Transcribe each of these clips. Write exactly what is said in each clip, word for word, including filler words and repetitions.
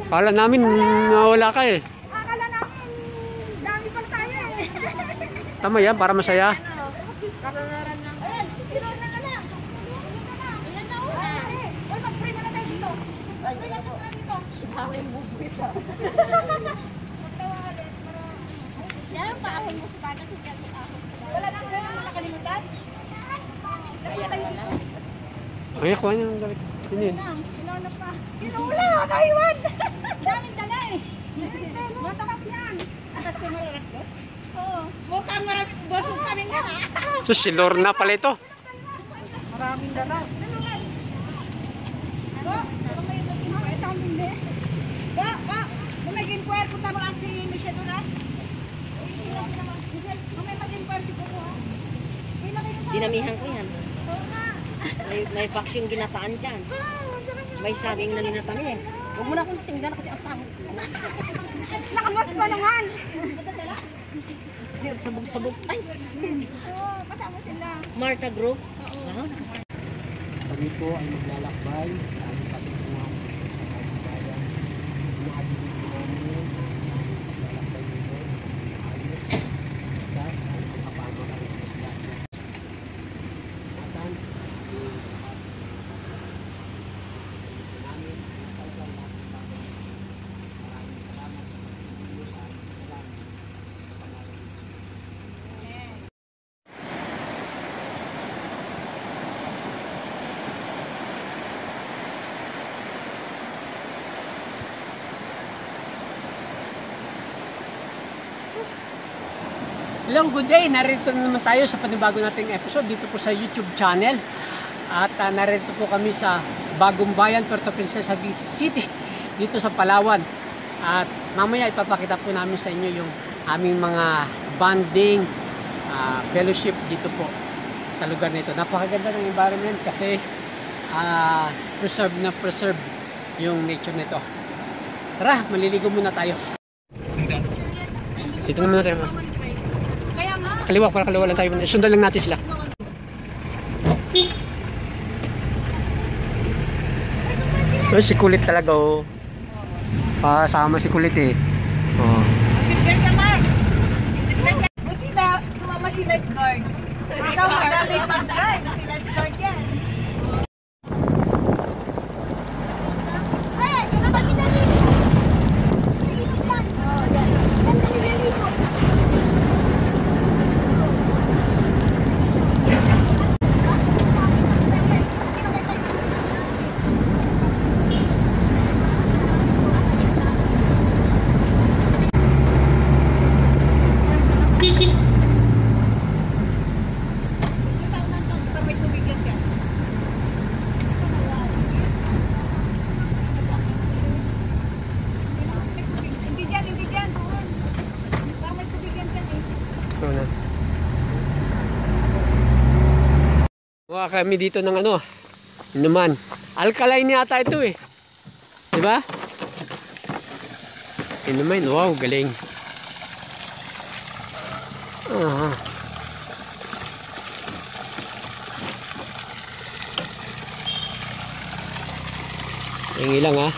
Akala namin nawala ka eh. Akala namin dami pang tayo eh. Tama yan, para masaya. Karanaran lang. Ayan, sino na na lang. Ayan na una. Uy, mag-pray na na tayo dito. Uy, mag-pray dito. Hawin mo po ito. Magtawa ka, Des. Yan, paahon mo sa bagat. Wala na, wala na nakalimutan. Ayan na lang. Ay, kuha niyo ang gamit. Sino yun? Sino na pa? Sino wala? Nakaiwan! Daming dala eh. Matakap yan. Atas ko mararas, boss? Oo. Mukhang maraming boss kami nga. So, si Lorna pala ito. Maraming dala. Ba? Makita ang hindi. Ba? Ba? Kung may ginquire, punta mo lang si Michelle doon ha? Michelle, kung may mag-inquire si Coco ha? Dinamihan ko yan. May, may box yung ginataan dyan. May saging na linatamis. Huwag mo na akong tingnan kasi ang sahog. Nakamas pa naman. Kasi sabog-sabog. Ay! Oo, kasama sila. Martha Group. Oo. Kami po ay maglalakbay sa aming katunguhan sa bayan. Inaabilin po namin maglalakbay nito. Ayos. Das ay kapano na rin sila. Atan, namin talagang natin maraming salamat sa pagtulong sa aming salamat sa pangalan. Hello, good day! Narito na naman tayo sa panibago nating episode dito po sa YouTube channel. At uh, narito po kami sa Bagong Bayan, Puerto Princesa City, dito sa Palawan. At mamaya ipapakita po namin sa inyo yung aming mga bonding uh, fellowship dito po sa lugar nito. Napakaganda ng environment kasi uh, preserve na preserve yung nature nito. Tara, maliligo muna tayo. Dito na muna tayo. Kaliwa, para kaliwa lang tayo. Sundan lang natin sila. Oh, si Kulit talaga oh. Pasama si Kulit eh. Oh. Si Claire ka, Mark. Buti na sumama si lifeguard. Ikaw magaling mag-drive. Si lifeguard yan. Kuha kami dito ng ano, inuman. Alkaline yata ito eh. Diba? Inuman, wow, galing. Ah. Yung ilang ha.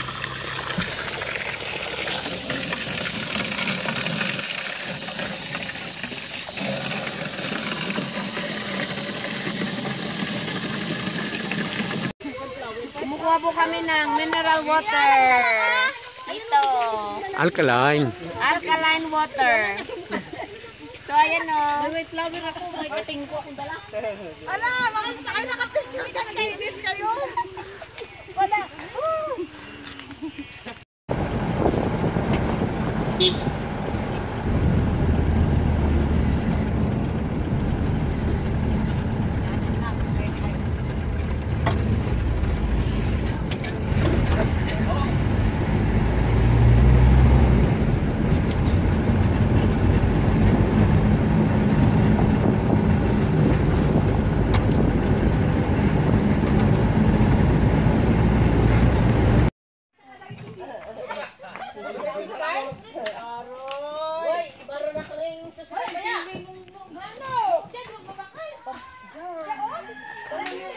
Kumukuha po kami ng mineral water. Ito. Alkaline. Alkaline water. So, ayan o. May flower ako. May kating ko akong dala. Ala, bakit na kayo nakapicture dyan? Kainis kayo. Wala.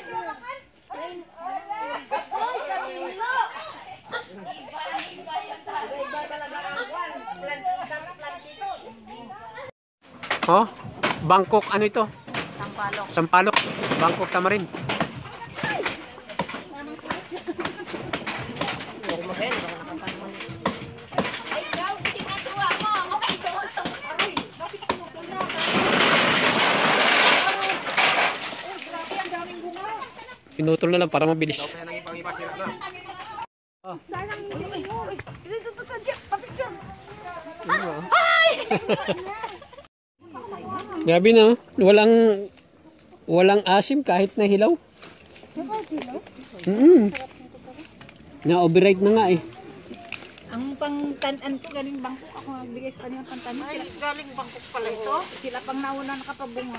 Ay, kanino? Oh, Bangkok, ano ito? Sampalok. Sampalok. Bangkok Tamarin. Huwag magayon, baka nakapanuman. Ay, ikaw, sinatuwa mo. Okay, doon sa aroy. Bakit pinutol na? Oh, grabe, ang daming bunga. Pinutol na lang para mabilis. Sayang hindi mo. Dito, dito, dito. Papicture. Gabi na, oh. walang walang asim kahit na hilaw. Mm -hmm. Na-override na nga eh. Ang pangtanan ko, galing Bangkok. Ako nagbigay sa kanya ng pantanan. Ay, galing Bangkok pala ito. Sila pang nauna nakapabunga.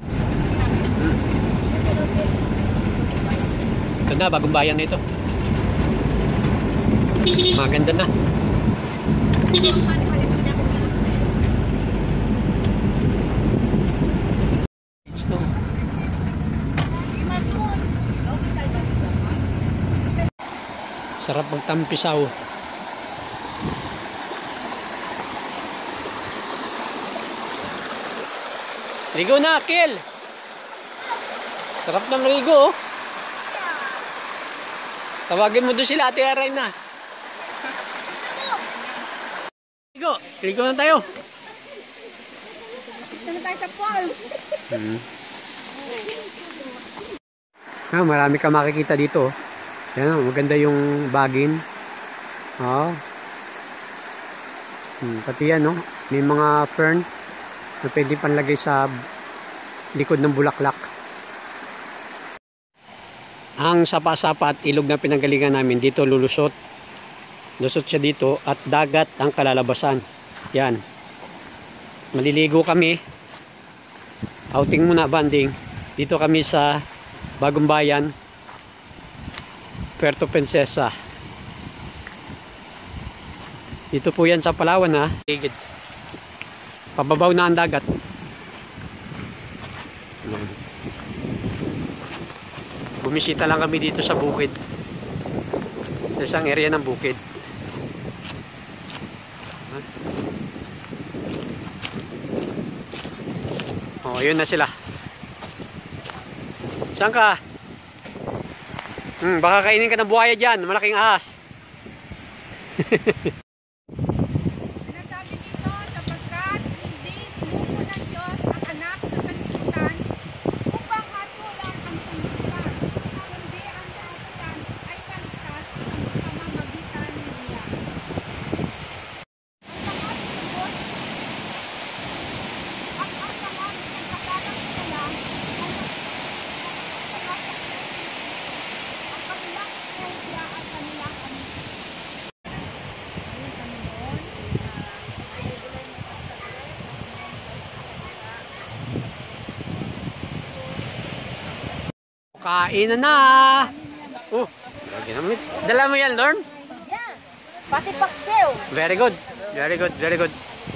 Ito na, bagong bayan na ito. Maganda na. Ito. Sarap magtampisaw. Ligo na, Kill! Sarap ng ligo, oh. Tawagin mo doon sila, Ate Aray na. Ligo, ligo na tayo. Dito na tayo sa falls. Hmm. Ah, marami ka makikita dito. Yan, maganda yung bagin. Oh. Hmm, pati yan, no? May mga fern na pwede panlagay sa likod ng bulaklak. Ang sapa-sapa at ilog na pinanggalingan namin dito lulusot. Lusot siya dito at dagat ang kalalabasan. Yan. Maliligo kami. Outing muna, banding. Dito kami sa Bagong Bayan, Puerto Princesa. Dito po yan sa Palawan, ha. Pababaw na ang dagat. Bumisita lang kami dito sa bukid. Sa isang area ng bukid. Oh, yun na sila. Saan ka? Hmm, baka kainin ka ng buhaya dyan. Malaking ahas. Sinasabi dito sapagkat hindi sinuko ng Diyos ang anak sa kalibutan upang matulan ang sanlibutan, kundi ang sanlibutan ay kaligtas sa pamamagitan niya. Ang tangat ng Diyos, ang ang tangat ng kakalang nila ay ang kanilang presya at kanilang kanilang. Kain na na. Oh, ginamit. Dala mo yan, Lorne? Yan. Pati paksew. Very good. Very good. Very good.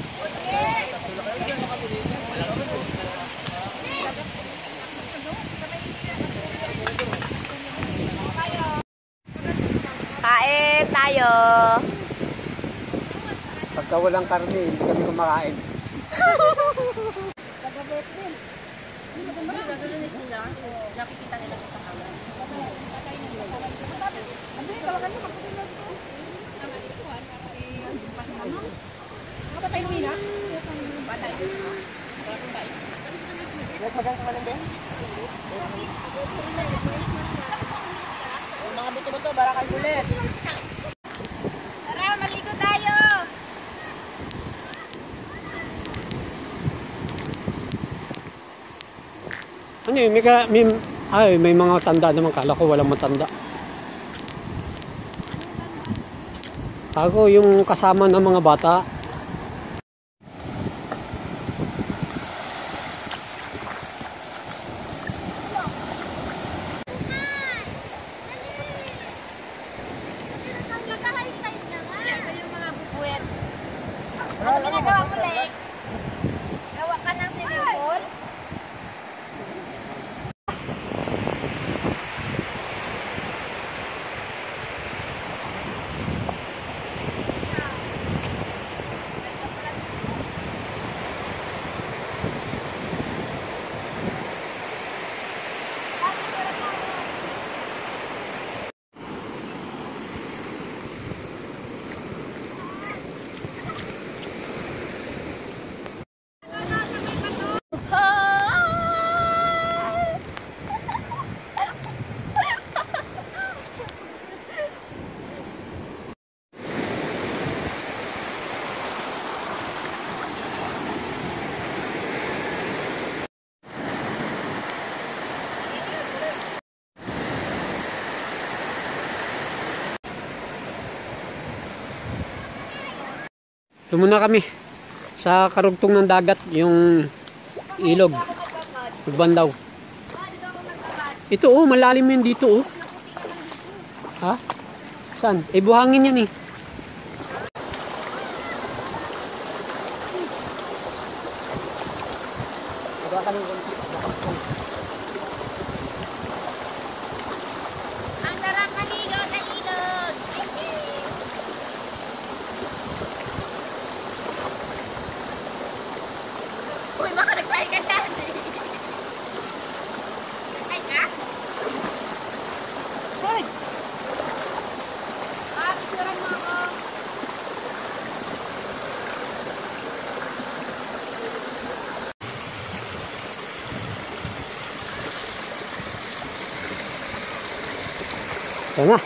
Kain tayo. Pagka walang karne, hindi kami kumakain. Nakikita nila sa kahalan. Kapatay mo na? Patay. Mga buto-buto, barakal ulit. Tara, maligo tayo. Ano yun? May, ka, may, ay, may mga tanda naman. Kala ko walang matanda. Ako yung kasama ng mga bata. Ito yung mga bubuet. Ano ginagawa mo, Lek? Gawa ka ng swimming pool? Ito muna kami sa karugtong ng dagat, yung ilog. Magbandaw. Ito oh, malalim yun dito oh. Ha? Saan? Eh buhangin yan eh. Ang sarap maligo sa ilog. Uy, baka nagpahay ka dyan. Nagpahay ka? Hoy! Ah, picturean mo ako. Ito na.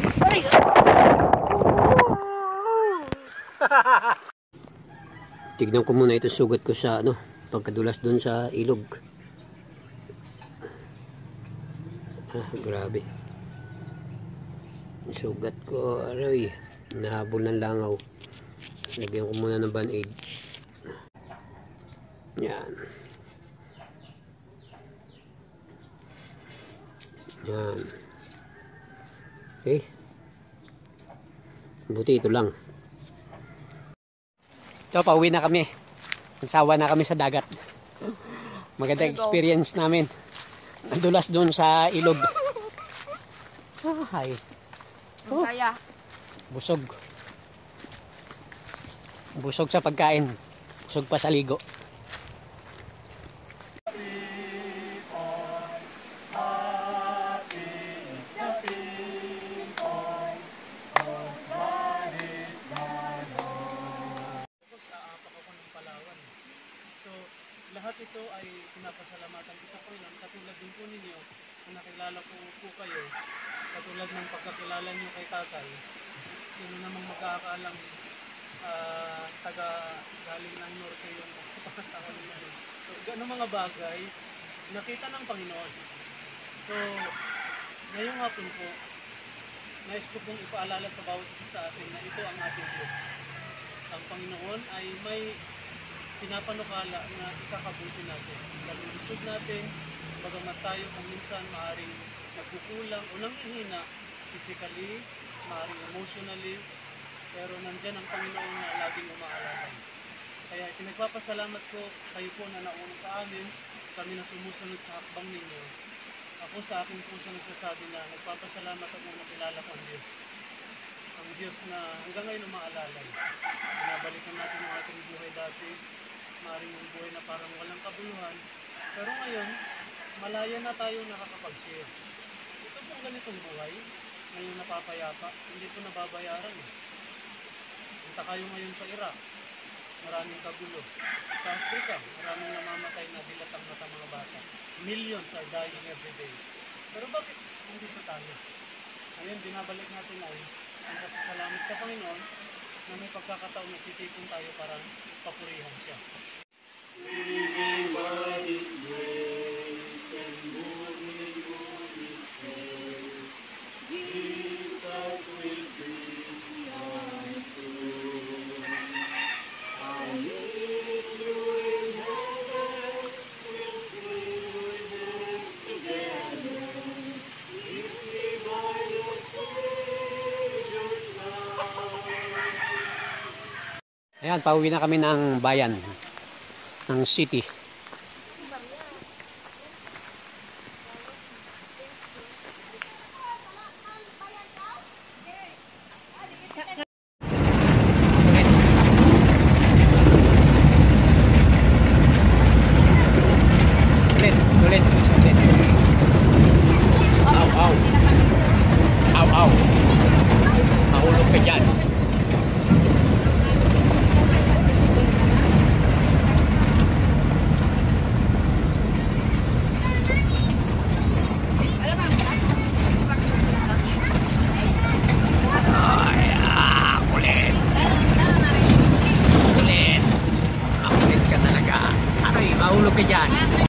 Tignan ko muna ito sugat ko sa ano, pagkadulas doon sa ilog. Ah, grabe. Sugat ko, aray, nahabol ng langaw. Lagyan ko muna ng band-aid. Yan. Yan. Okay. Buti ito lang. So, pauwi na kami. Nagsawa na kami sa dagat. Maganda experience namin. Nadulas doon sa ilog. Ay. Oh, Kaya. busog. Busog sa pagkain. Busog pa sa ligo. Lahat ito ay pinapasalamatan ko sa Panginoon, katulad din po ninyo kung nakilala ko po kayo, katulad ng pagkakilala nyo kay tatay. Sino namang magkakaalam uh, taga galing ng norte yung pagkakasama ninyo. So gano'ng mga bagay nakita ng Panginoon. So ngayong hapon po, nais ko pong ipaalala sa bawat isa sa atin na ito ang ating Diyos. Ang Panginoon ay may pinapanukala na ikakabuti natin. Nalulusog natin, bagamat tayo kung minsan maaaring nagkukulang o nanghihina physically, maaaring emotionally, pero nandyan ang Panginoon na laging umaalala. Kaya pinagpapasalamat ko kayo po na nauna sa amin, kami na sumusunod sa hakbang ninyo. Ako sa aking puso nagsasabi na nagpapasalamat ako na kilala ko ang Diyos. Ang Diyos na hanggang ngayon umaalala. Pinabalikan natin ang ating buhay dati, maaaring yung buhay na parang walang kabuluhan. Pero ngayon, malaya na tayo nakakapag-share. Ito pong ganitong buhay, ngayon napapayapa, hindi po nababayaran. Eh. Punta kayo ngayon sa Iraq, maraming kagulo. Sa Africa, maraming namamatay na dilatang mata mga bata. Millions are dying every day. Pero bakit hindi pa tayo? Ngayon, binabalik natin ay ang pasasalamat sa Panginoon na may pagkakataon na titipon tayo para papurihan siya. Ayan, pauwi na kami ng bayan, ng city.